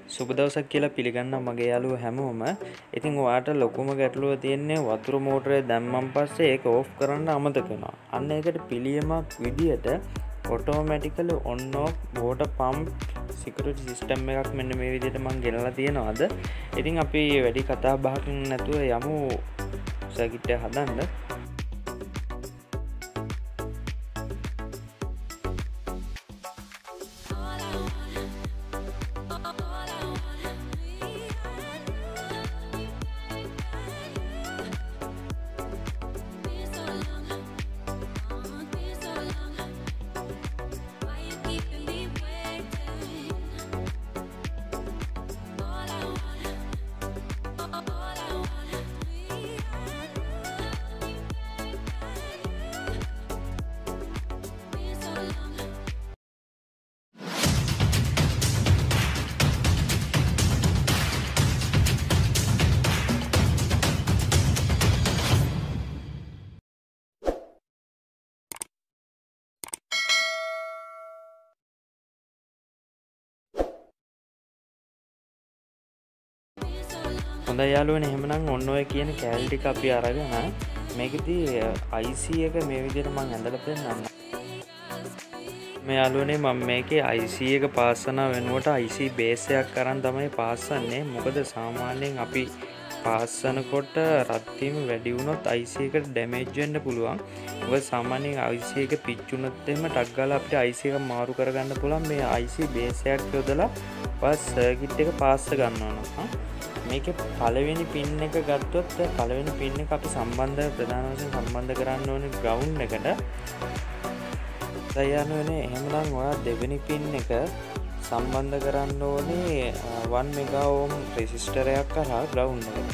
සුබ දවසක් කියලා පිළිගන්නවා මගේ යාළුවෝ හැමෝම. ඉතින් ඔයාට ලොකුම ගැටලුව තියෙන්නේ වතුර මෝටරේ දැම්මන් පස්සේ ඒක ඕෆ් කරන්න අමතක වෙනවා. අන්න ඒකට පිළියමක් විදියට automatically on off water pump security system එකක් මෙන්න මේ විදිහට මම ගෙනලා තියෙනවාද. ඉතින් අපි වැඩි කතා බහක් නැතුව යමු සර්කිට් එක හදන්න. හොඳයි යාළුවනේ, එහෙමනම් ඔන්න ඔය කියන කෑලි ටික අපි අරගෙන මේකෙදී IC එක මේ විදිහට මම ඇඳලා පෙන්නන්නම්. මේ යාළුවනේ මම මේකේ IC එක පාස්සන වෙනුවට IC බේස් එකක් අරන් තමයි පාස්සන්නේ. මොකද සාමාන්‍යයෙන් අපි පාස්සනකොට රත් වීම වැඩි වුණොත් IC එකට ඩැමේජ් වෙන්න පුළුවන්. මොකද සාමාන්‍යයෙන් IC එක පිච්චුනොත් එහෙම ටක් ගාලා අපිට IC එක මාරු කරගන්න පුළුවන්. මේ IC බේස් එකක් යොදලා පස් සර්කිට් එක පාස්ස ගන්නවා නම් මේකේ පළවෙනි පින් එක ගත්තොත් පළවෙනි පින් එක අපි ප්‍රධාන වශයෙන් සම්බන්ධ කරන්න ඕනේ ග්‍රවුන්ඩ් එකට. දැන් එහෙමනම් ඔයා දෙවෙනි පින් එක සම්බන්ධ කරන්න ඕනේ 1 මෙගා ඕම් රෙසිස්ටර් එකක් කරා ග්‍රවුන්ඩ් එකට.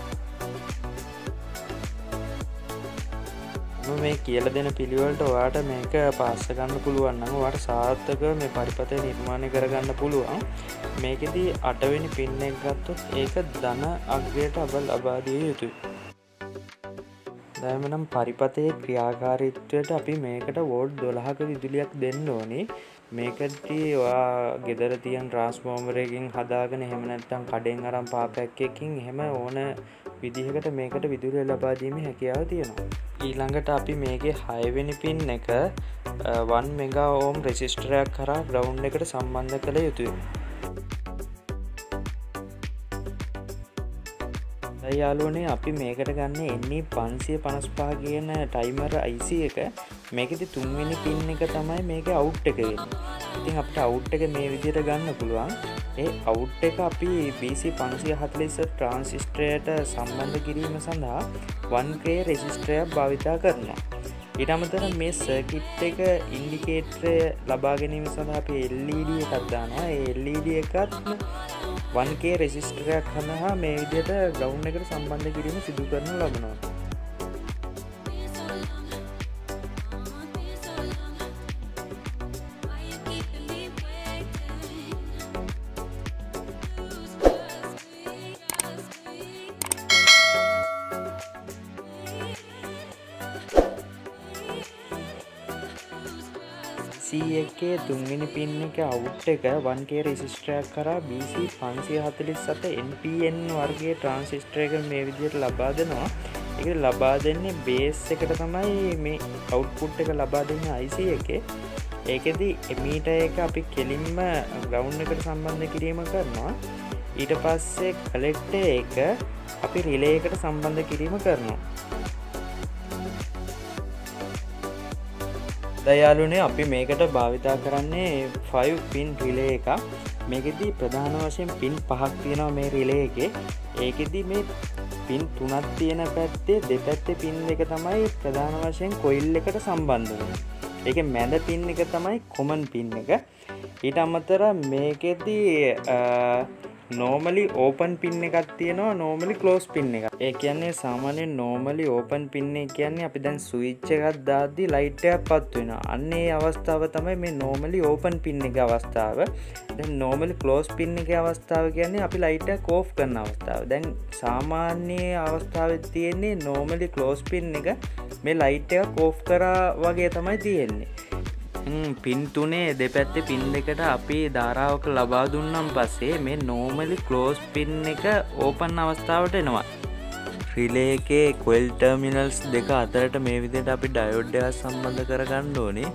මේ කියලා දෙන පිළිවෙලට ඔයාට මේක පාස්ස ගන්න පුළුවන් නම් ඔයාට සාර්ථකව මේ පරිපථය නිර්මාණය කරගන්න පුළුවන්. මේකෙදී 8 වෙනි පින් එක ගත්තොත් ඒක ධන අග්‍රයට ලබා දිය යුතුයි. දැන් නම් පරිපථයේ ක්‍රියාකාරීත්වයට අපි මේකට වෝල්ට් 12ක විදුලියක් දෙන්න ඕනේ. මේකදී ඔයා ගෙදර තියෙන ට්‍රාන්ස්ෆෝමර් එකකින් හදාගෙන එහෙම නැත්නම් කඩෙන් අරන් පාපයක් එකකින් එහෙම ඕන විදිහකට මේකට විදුලිය ලබා දීමේ හැකියාව තියෙනවා. ඊළඟට අපි මේකේ 6 වෙනි පින් එක 1 මෙගා ඕම් රෙසිස්ටර් එකක් කරා ග්‍රවුන්ඩ් එකට සම්බන්ධ කළ යුතුයි. දැන් යාළුවනේ අපි මේකට ගන්න NE 555 කියන ටයිමර් IC එක. මේකෙදි 3 වෙනි පින් එක තමයි මේකේ අවුට් එක වෙන්නේ. ඉතින් අපිට අවුට් එක මේ විදිහට ගන්න පුළුවන්. ඒ අවුට් එක අපි BC 540 ට්‍රාන්සිස්ටරයට සම්බන්ධ කිරීම සඳහා 1K රෙසිස්ටරයක් භාවිතා කරනවා. ඊට අමතරව මේ සර්කිට් එක ඉන්ඩිකේටරය ලබා ගැනීම සඳහා අපි LED එකක් දානවා. ඒ LED එකත් 1K රෙසිස්ටරයක් හරහා මේ විදිහට ග්‍රවුන්ඩ් එකට සම්බන්ධ කිරීම සිදු කරනු ලබනවා. C එකේ 3 වෙනි පින් එක අවුට් එක 1K රෙසිස්ටරයක් කරා BC 547 NPN වර්ගයේ ට්‍රාන්සිස්ටර් එක මේ විදිහට ලබා දෙනවා. ඒක ලබා දෙන්නේ බේස් එකට තමයි මේ අවුට්පුට් එක ලබා දෙන්නේ IC එකේ. ඒකෙදි එමීටර් එක අපි කෙලින්ම ග්‍රවුන්ඩ් එකට සම්බන්ධ කිරීම කරනවා. ඊට පස්සේ කලෙක්ටර් එක අපි රිලේ එකට සම්බන්ධ කිරීම කරනවා. දැන් යාළුවනේ අපි මේකට භාවිතා කරන්නේ 5 පින් රිලේ එකක්. මේකෙදි ප්‍රධාන වශයෙන් පින් 5ක් තියෙනවා මේ රිලේ එකේ. ඒකෙදි මේ පින් 3ක් තියෙන පැත්තේ දෙපැත්තේ පින් දෙක තමයි ප්‍රධාන වශයෙන් කොයිල් එකට සම්බන්ධ වෙන්නේ. ඒකේ මැද පින් එක තමයි කොමන් පින් එක. ඊට අමතරව මේකෙදි normally open pin එකක් තියෙනවා, normally close pin එකක්. ඒ කියන්නේ සාමාන්‍යයෙන් normally open pin එක කියන්නේ අපි දැන් switch එකක් දාද්දි light එකක් පත් වෙනවා. අන්න ඒ අවස්ථාව තමයි මේ normally open pin එක අවස්ථාව. දැන් normally close pin එකේ අවස්ථාව කියන්නේ අපි light එක off කරන අවස්ථාව. දැන් සාමාන්‍ය අවස්ථාවේ තියෙන්නේ normally close pin එක මේ light එක off කරා වගේ තමයි තියෙන්නේ. පින් තුනේ දෙපැත්තේ පින් දෙකට අපි ධාරාවක ලබා දුන්නම් පස්සේ මේ normally close pin එක open අවස්ථාවට එනවා. රිලේ එකේ coil terminals දෙක අතරට මේ විදිහට අපි diode එකක් සම්බන්ධ කරගන්න ඕනේ.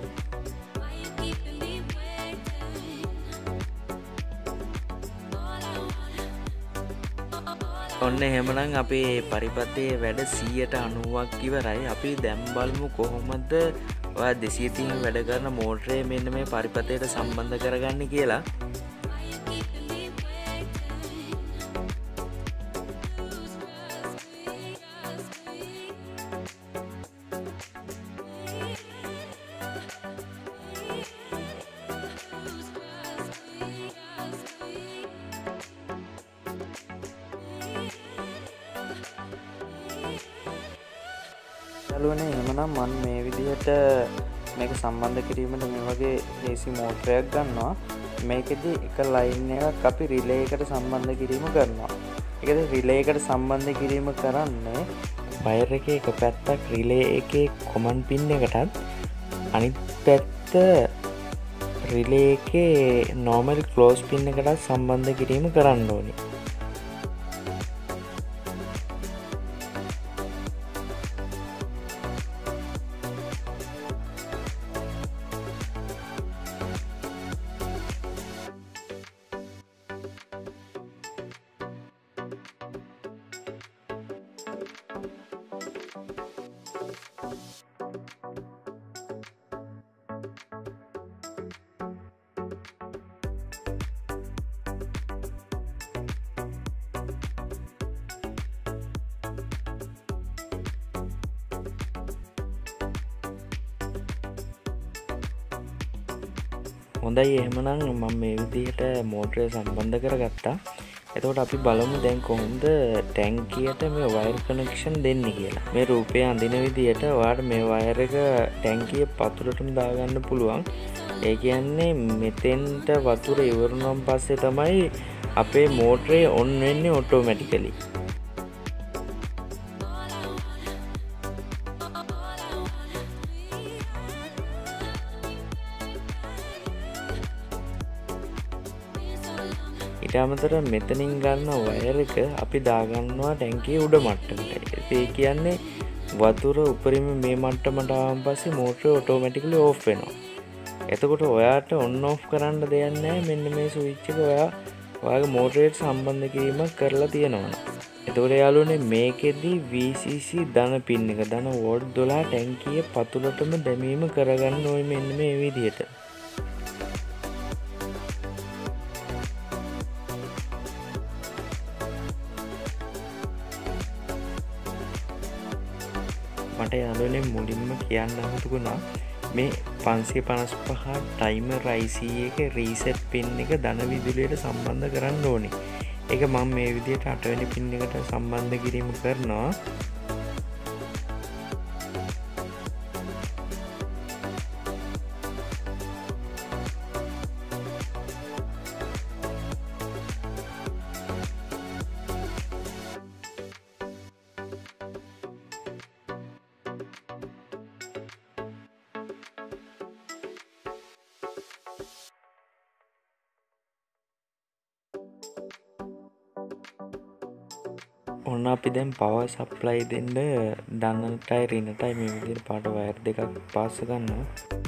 ඔන්න එහෙමනම් අපේ පරිපතේ වැඩ 90%ක් ඉවරයි. අපි දැන් බලමු කොහොමද ඔයා 230 වැඩ කරන මෝටරේ මෙන්න මේ පරිපතේට සම්බන්ධ කරගන්නේ කියලා. යාළුවනේ එහෙමනම් මම මේ විදිහට මේක සම්බන්ධ කිරීමට මේ වගේ AC මෝටරයක් ගන්නවා. මේකෙදි එක ලයින් එකක් අපි රිලේ එකට සම්බන්ධ කිරීම කරනවා. ඒකද රිලේ එකට සම්බන්ධ කිරීම කරන්නේ වයර් එකේ එක පැත්තක් රිලේ එකේ කොමන් පින් එකටත් අනිත් පැත්ත රිලේ එකේ normal close පින් එකටත් සම්බන්ධ කිරීම කරන්න ඕනේ. හොඳයි එහෙමනම් මම මේ විදිහට මෝටරය සම්බන්ධ කරගත්තා. එතකොට අපි බලමු දැන් කොහොමද ටැංකියට මේ වයර් කනෙක්ෂන් දෙන්නේ කියලා. මේ රූපය අඳින විදිහට ඔයාලට මේ වයර් එක ටැංකියේ පතුලටම දාගන්න පුළුවන්. ඒ කියන්නේ මෙතෙන්ට වතුර ඉවරුනන් පස්සේ තමයි අපේ මෝටරේ ඔන් වෙන්නේ ඔටෝමැටිකලි. ඊට අමතරව මෙතනින් ගන්න වයර් එක අපි දාගන්නවා ටැංකියේ උඩ මට්ටමට. ඒ කියන්නේ වතුර උඩරිම මේ මට්ටමට ආවම පස්සේ මෝටර ඔටෝමැටිකලි ඕෆ් වෙනවා. එතකොට ඔයාට ඔන් ඕෆ් කරන්න දෙයක් නැහැ. මෙන්න මේ ස්විච් එක ඔයාගේ මෝටරේට සම්බන්ධ කිරීමක් කරලා තියෙනවා. එතකොට යාළුවනේ මේකෙදි VCC ධන පින් එක ධන වෝල්ට් 12 ටැංකියේ පතුලටම දැමීම කරගන්න ඕනේ මෙන්න මේ විදිහට. මට යාළුවනේ මුලින්ම කියන්න අමතකුණා මේ 555 ටයිමර් IC එකේ රීසෙට් පින් එක ධන විදුලියට සම්බන්ධ කරන්න ඕනේ. ඒක මම මේ විදිහට 8 වෙනි පින් එකට සම්බන්ධ කිරීම කරනවා. ඔන්න අපි දැන් පවර් සප්ලයි දෙන්න ධනටයි ඍණටයි මේ විදිහට පාට වයර් දෙකක් පාස් ගන්නවා.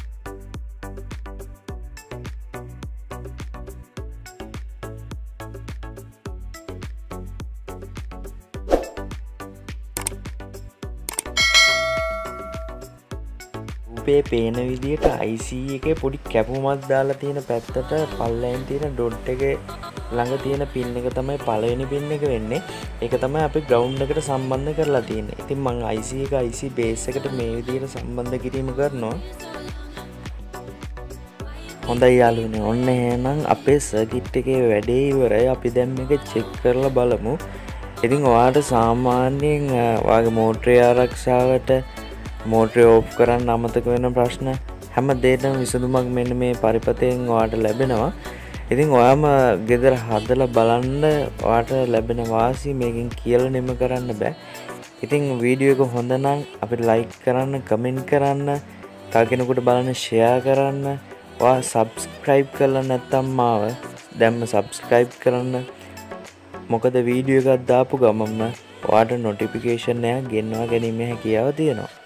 රූපේ පේන විදිහට IC එකේ පොඩි කැපුමක් දාලා තියෙන පැත්තට පල්ලෙන් තියෙන ඩොට් එකේ ළඟ තියෙන පින් එක තමයි පළවෙනි පින් එක වෙන්නේ. ඒක තමයි අපි ග්‍රවුන්ඩ් එකට සම්බන්ධ කරලා තියෙන්නේ. ඉතින් මම IC එක IC බේස් එකට මේ විදිහට සම්බන්ධ කිරීම කරනවා. හොඳයි යාළුවනේ. ඔන්න එහෙනම් අපේ සර්කිට් එකේ වැඩේ ඉවරයි. අපි දැන් මේක චෙක් කරලා බලමු. ඉතින් ඔයාලට සාමාන්‍යයෙන් ඔයාගේ මෝටරේ ආරක්ෂාවට මෝටරේ ඕෆ් කරන්න අමතක වෙන ප්‍රශ්න හැම දෙයකම විසඳුමක් මෙන්න මේ පරිපතෙන් ඔයාලට ලැබෙනවා. ඉතින් ඔයාම ගෙදර හදලා බලන්න ඔයාට ලැබෙන වාසිය මේකෙන් කියලා නෙම කරන්න බෑ. ඉතින් වීඩියෝ එක හොඳ නම් අපිට ලයික් කරන්න, කමෙන්ට් කරන්න, තව කෙනෙකුට බලන්න ෂෙයා කරන්න. ඔයා සබ්ස්ක්‍රයිබ් කරලා නැත්නම් මාව දැන්ම සබ්ස්ක්‍රයිබ් කරන්න. මොකද වීඩියෝ එකක් දාපු ගමන්ම ඔයාට නොටිෆිකේෂන් එකක් ගෙන්වා ගැනීම හැකියාව තියෙනවා.